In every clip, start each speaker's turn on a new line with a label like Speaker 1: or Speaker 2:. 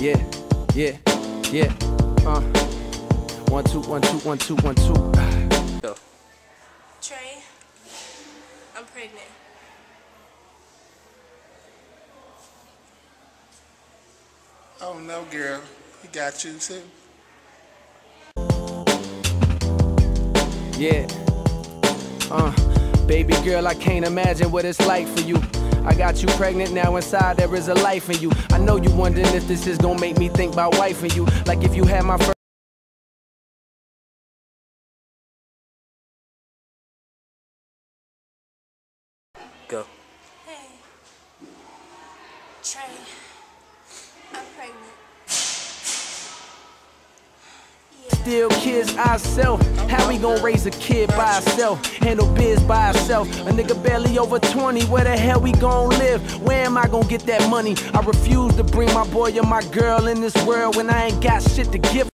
Speaker 1: Yeah, yeah, yeah. 1 2 1 2 1 2 1 2. Go.
Speaker 2: Trey, I'm pregnant.
Speaker 3: Oh no, girl. He got you too.
Speaker 1: Yeah. Baby girl, I can't imagine what it's like for you. I got you pregnant, now inside there is a life in you. I know you wondering if this is gonna make me think about wife and you. Like if you had my first. Go.
Speaker 2: Hey, Trey, I'm pregnant.
Speaker 1: Still kids ourselves. How we gon' raise a kid by ourselves? Handle biz by ourselves. A nigga barely over 20, where the hell we gon' live? Where am I gon' get that money? I refuse to bring my boy or my girl in this world when I ain't got shit to give.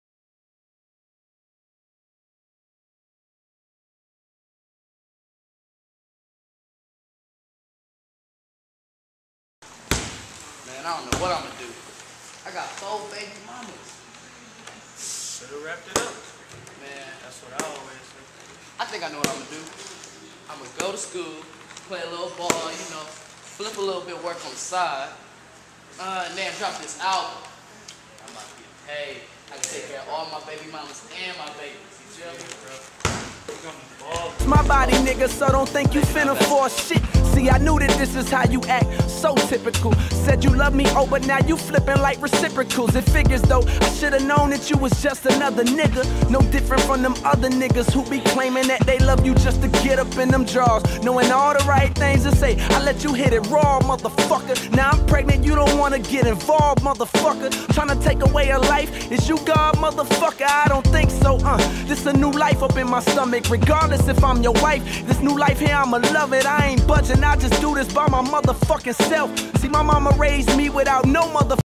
Speaker 4: Man, I don't know what I'm gonna do. I got 4 baby mamas.
Speaker 5: Should've wrapped it up.
Speaker 4: Man,
Speaker 5: That's what I always say.
Speaker 4: I think I know what I'm gonna do. I'm gonna go to school, play a little ball, you know, flip a little bit, work on the side, and then drop this album. I'm about to get paid. I can take care of all my baby mamas and my babies. You feel me, bro?
Speaker 1: My body, nigga, so don't think you finna force shit. See, I knew that this is how you act, so typical. Said you love me, oh, but now you flipping like reciprocals. It figures though, I should've known that you was just another nigga. No different from them other niggas who be claiming that they love you just to get up in them drawers. Knowing all the right things to say, I let you hit it raw, motherfucker. Now I'm pregnant, you don't wanna get involved, motherfucker. Tryna take away a life, is you God, motherfucker? I don't think so, This a new life up in my stomach, regardless if I'm your wife. This new life here, I'ma love it, I ain't budging. I just do this by my motherfucking self. See, my mama raised me without no motherfucking